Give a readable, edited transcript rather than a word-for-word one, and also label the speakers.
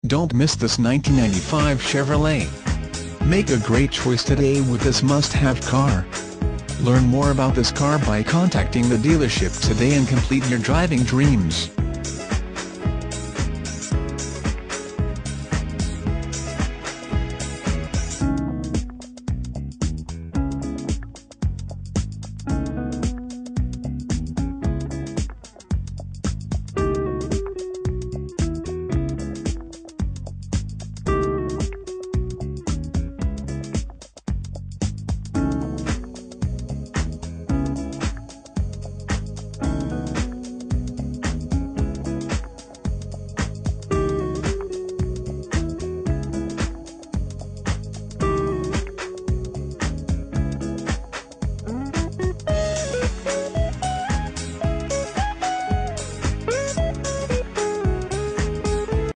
Speaker 1: Don't miss this 1995 Chevrolet. Make a great choice today with this must-have car. Learn more about this car by contacting the dealership today and complete your driving dreams.